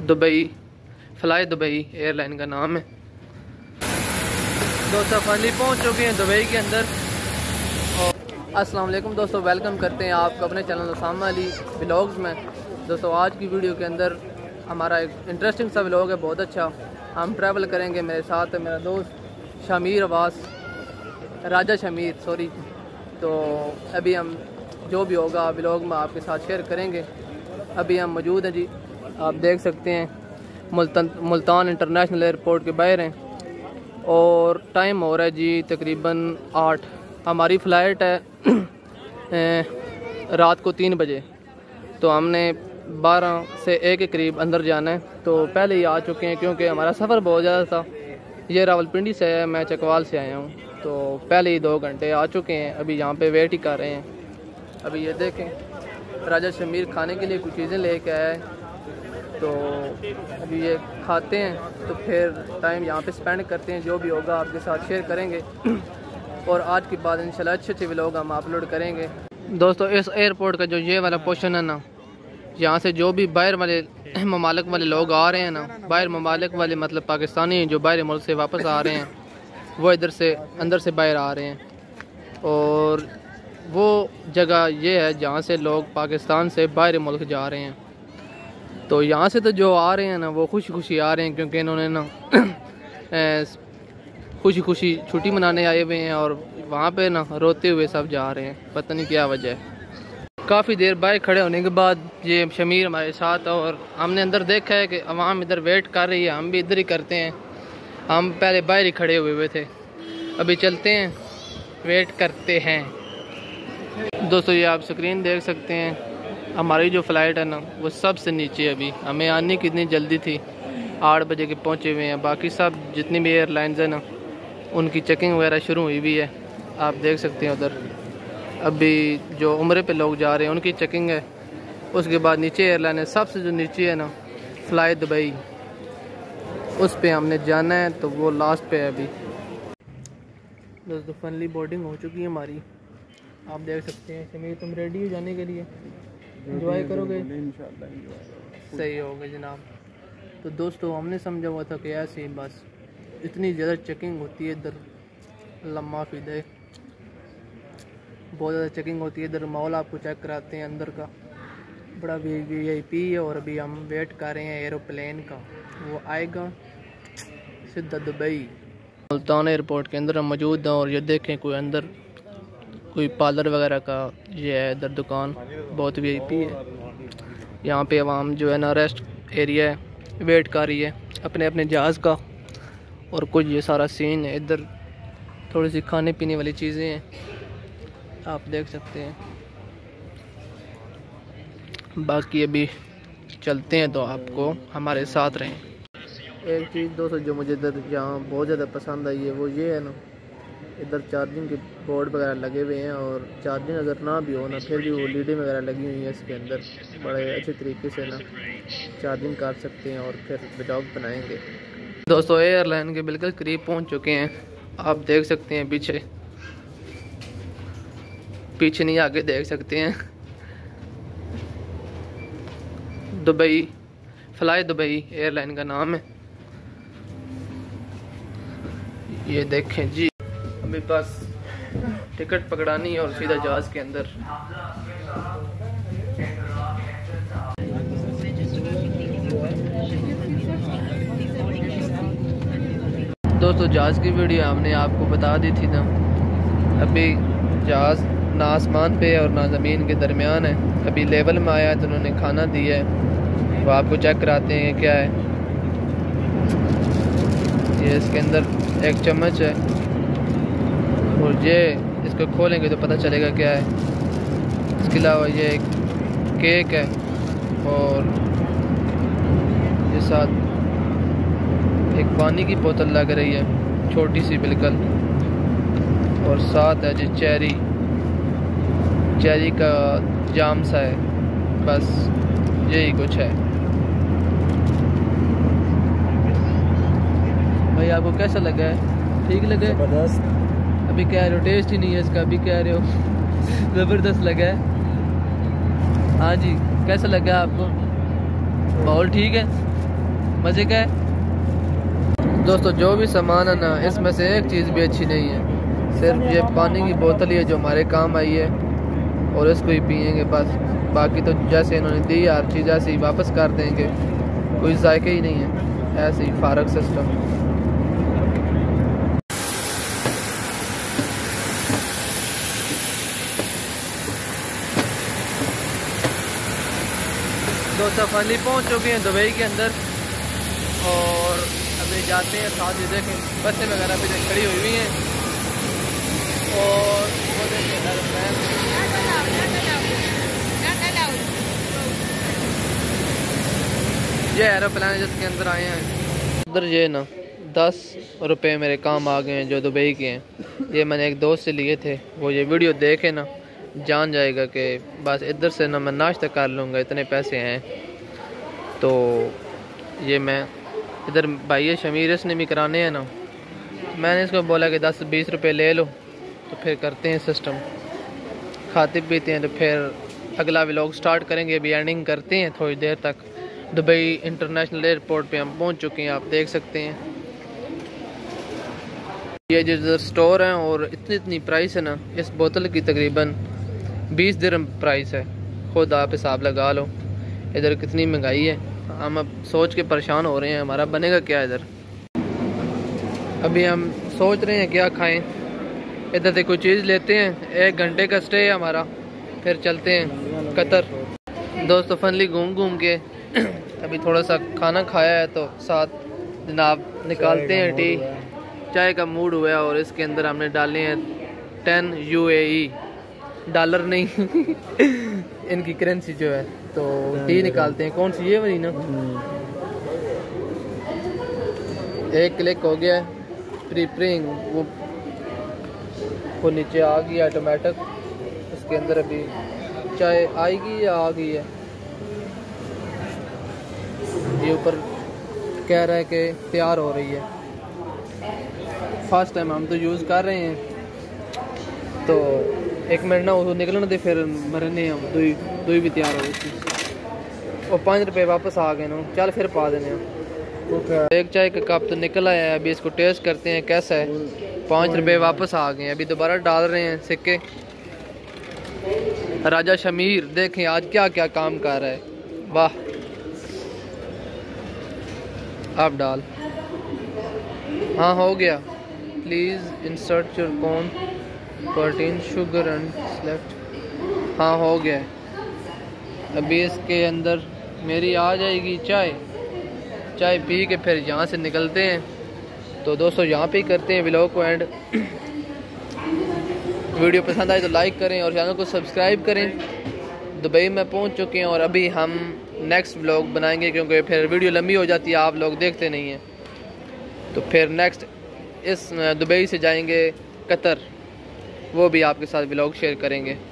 Dubai, fly Dubai airline का नाम है। दोस्तों फाइनली पहुंच चुके हैं दुबई के अंदर। और अस्सलाम वालेकुम दोस्तों, वेलकम करते हैं आपको अपने चैनल उसामा अली व्लॉग्स में। दोस्तों आज की वीडियो के अंदर हमारा एक इंटरेस्टिंग सा व्लॉग है, बहुत अच्छा। हम ट्रैवल करेंगे, मेरे साथ है मेरा दोस्त शमीर अब्बास, राजा शमीर सॉरी। तो अभी हम जो भी होगा व्लॉग में आपके साथ शेयर करेंगे। अभी हम मौजूद हैं जी, आप देख सकते हैं मुल्तान इंटरनेशनल एयरपोर्ट के बाहर हैं और टाइम हो रहा है जी तकरीबन 8। हमारी फ़्लाइट है रात को 3 बजे, तो हमने 12 से 1 के करीब अंदर जाना है। तो पहले ही आ चुके हैं क्योंकि हमारा सफ़र बहुत ज़्यादा था। ये रावलपिंडी से है, मैं चकवाल से आया हूँ, तो पहले ही 2 घंटे आ चुके हैं। अभी यहाँ पे वेट ही कर रहे हैं। अभी ये देखें राजा शमीर खाने के लिए कुछ चीज़ें लेके आया है, तो अभी ये खाते हैं तो फिर टाइम यहाँ पे स्पेंड करते हैं। जो भी होगा आपके साथ शेयर करेंगे और आज के बाद इंशाल्लाह अच्छे व्लॉग हम अपलोड करेंगे। दोस्तों इस एयरपोर्ट का जो ये वाला पोर्शन है ना, यहाँ से जो भी बाहर वाले ममालिक वाले लोग आ रहे हैं ना, बाहर ममालिक वाले मतलब पाकिस्तानी जो बाहर मुल्क से वापस आ रहे हैं, वो इधर से अंदर से बाहर आ रहे हैं। और वो जगह ये है जहाँ से लोग पाकिस्तान से बाहर मुल्क जा रहे हैं। तो यहाँ से तो जो आ रहे हैं ना वो खुशी खुशी आ रहे हैं, क्योंकि इन्होंने ना खुशी खुशी छुट्टी मनाने आए हुए हैं और वहाँ पे ना रोते हुए सब जा रहे हैं, पता नहीं क्या वजह है। काफ़ी देर बाहर खड़े होने के बाद ये शमीर हमारे साथ, और हमने अंदर देखा है कि अवाम इधर वेट कर रही है, हम भी इधर ही करते हैं। हम पहले बाहर ही खड़े हुए थे, अभी चलते हैं, वेट करते हैं। दोस्तों ये आप स्क्रीन देख सकते हैं, हमारी जो फ़्लाइट है ना वो सबसे नीचे है। अभी हमें आने की इतनी जल्दी थी, 8 बजे के पहुँचे हुए हैं। बाकी सब जितनी भी एयरलाइंस है ना उनकी चेकिंग वगैरह शुरू हुई भी है, आप देख सकते हैं उधर। अभी जो उम्रे पे लोग जा रहे हैं उनकी चेकिंग है। उसके बाद नीचे एयरलाइन है, सबसे जो नीचे है ना फ्लाई दुबई, उस पे हमने जाना है, तो वो लास्ट पे है अभी। दोस्तों फाइनली बोर्डिंग हो चुकी है हमारी, आप देख सकते हैं। शमीर तुम रेडी हो जाने के लिए? एंजॉय करोगे? इंशाल्लाह सही होगा जनाब। तो दोस्तों हमने समझा हुआ था कि ऐसे ही बस इतनी ज़्यादा चेकिंग होती है इधर, लम्मा फिदे बहुत ज़्यादा चेकिंग होती है इधर। मॉल आपको चेक कराते हैं अंदर का, बड़ा VIP है। और अभी हम वेट कर रहे हैं एरोप्लेन का, वो आएगा सीधा दुबई। मुल्तान एयरपोर्ट के अंदर हम मौजूद हैं और ये देखें कोई अंदर कोई पार्लर वगैरह का ये है इधर दुकान, बहुत VIP है। यहाँ पे आवाम जो है ना रेस्ट एरिया है, वेट कर रही है अपने अपने जहाज़ का। और कुछ ये सारा सीन है इधर, थोड़ी सी खाने पीने वाली चीज़ें हैं, आप देख सकते हैं। बाकी अभी चलते हैं, तो आपको हमारे साथ रहें। एक चीज़ दोस्तों जो मुझे इधर यहाँ बहुत ज़्यादा पसंद आई है वो ये है ना, इधर चार्जिंग के बोर्ड वगैरह लगे हुए हैं। और चार्जिंग अगर ना भी हो ना फिर भी वो लीडें वगैरह लगी हुई हैं इसके अंदर, बड़े अच्छे तरीके से ना चार्जिंग कर सकते हैं और फिर व्लॉग बनाएंगे। दोस्तों एयरलाइन के बिल्कुल करीब पहुंच चुके हैं, आप देख सकते हैं। पीछे नहीं आगे देख सकते हैं। दुबई, फ्लाई दुबई एयरलाइन का नाम है। ये देखें जी, अभी बस टिकट पकड़ानी है और सीधा जहाज़ के अंदर। दोस्तों जहाज़ की वीडियो हमने आपको बता दी थी ना। अभी जहाज़ ना आसमान पे है और ना ज़मीन के दरमियान है, अभी लेवल में आया है, तो उन्होंने खाना दिया है, वो आपको चेक कराते हैं क्या है। ये इसके अंदर एक चम्मच है और ये इसको खोलेंगे तो पता चलेगा क्या है। इसके अलावा ये एक केक है और ये साथ एक पानी की बोतल लग रही है, छोटी सी बिल्कुल। और साथ है जी चेरी का जाम सा है, बस यही कुछ है। भाई आपको कैसा लगा है? ठीक लगा है? जबरदस्त। अभी कह रहे हो टेस्ट ही नहीं है इसका, अभी कह रहे हो ज़बरदस्त लगा है। हाँ जी, कैसा लगा आपको? माहौल ठीक है? मज़े का है। दोस्तों जो भी सामान है ना, इसमें से एक चीज़ भी अच्छी नहीं है, सिर्फ ये पानी की बोतल ही है जो हमारे काम आई है और इसको ही पियेंगे बस। बाकी तो जैसे इन्होंने दी हर चीज़ ऐसे ही वापस कर देंगे, कोई जायके ही नहीं है, ऐसे ही फारग सिस्टम। दोस्तों फाइनली पहुंच चुके हैं दुबई के अंदर और अभी जाते हैं। साथ ही देखें बसें वगैरह भी खड़ी हुई हैं और वो देखें एरोप्लेन। ये एरोप्लेन है जिसके अंदर आए हैं। उधर ये ना 10 रुपये मेरे काम आ गए हैं जो दुबई के हैं। ये मैंने एक दोस्त से लिए थे, वो ये वीडियो देखे ना जान जाएगा कि बस इधर से ना मैं नाश्ता कर लूँगा, इतने पैसे हैं। तो ये मैं इधर भाई शमीर इसने भी कराने हैं ना, मैंने इसको बोला कि 10-20 रुपये ले लो, तो फिर करते हैं सिस्टम, खाते पीते हैं, तो फिर अगला व्लॉग स्टार्ट करेंगे। अभी एंडिंग करते हैं थोड़ी देर तक। दुबई इंटरनेशनल एयरपोर्ट पे हम पहुंच चुके हैं, आप देख सकते हैं। ये जो स्टोर है और इतनी प्राइस है ना, इस बोतल की तकरीबन 20 दिरहम प्राइस है। खुद आप हिसाब लगा लो इधर कितनी महंगाई है। हम अब सोच के परेशान हो रहे हैं हमारा बनेगा क्या इधर। अभी हम सोच रहे हैं क्या खाएं, इधर से कोई चीज़ लेते हैं। 1 घंटे का स्टे है हमारा, फिर चलते हैं कतर। दोस्तों फाइनली घूम के अभी थोड़ा सा खाना खाया है, तो साथ जनाब निकालते हैं टी, चाय का मूड हुआ है। और इसके अंदर हमने डाले हैं 10 UAE डॉलर नहीं इनकी करेंसी जो है। तो टी निकालते हैं, कौन सी ये वाली ना। 1 क्लिक हो गया है, प्रीप्रिंग वो नीचे आ गया ऑटोमेटिक। इसके अंदर अभी चाय आएगी या आ गई है, ये ऊपर कह रहा है कि तैयार हो रही है। फर्स्ट टाइम हम तो यूज़ कर रहे हैं, तो 1 मिनट ना वो निकलने दे, फिर मरने हम दुई भी तैयार हो गई। और 5 रुपये वापस आ गए ना, चल फिर पा देने। एक चाय का कप तो निकल आया है, अभी इसको टेस्ट करते हैं कैसा है। 5 रुपये वापस आ गए, अभी दोबारा डाल रहे हैं सिक्के। राजा शमीर देखें आज क्या क्या काम कर रहा है, वाह। आप डाल, हाँ हो गया। Please insert your corn protein sugar and select, हाँ हो गया। अभी इसके अंदर मेरी आ जाएगी चाय पी के फिर यहाँ से निकलते हैं। तो दोस्तों यहाँ पे ही करते हैं व्लॉग को एंड। वीडियो पसंद आए तो लाइक करें और चैनल को सब्सक्राइब करें। दुबई में पहुँच चुके हैं और अभी हम नेक्स्ट व्लॉग बनाएंगे, क्योंकि फिर वीडियो लंबी हो जाती है, आप लोग देखते नहीं हैं। तो फिर नेक्स्ट इस दुबई से जाएंगे कतर, वो भी आपके साथ व्लॉग शेयर करेंगे।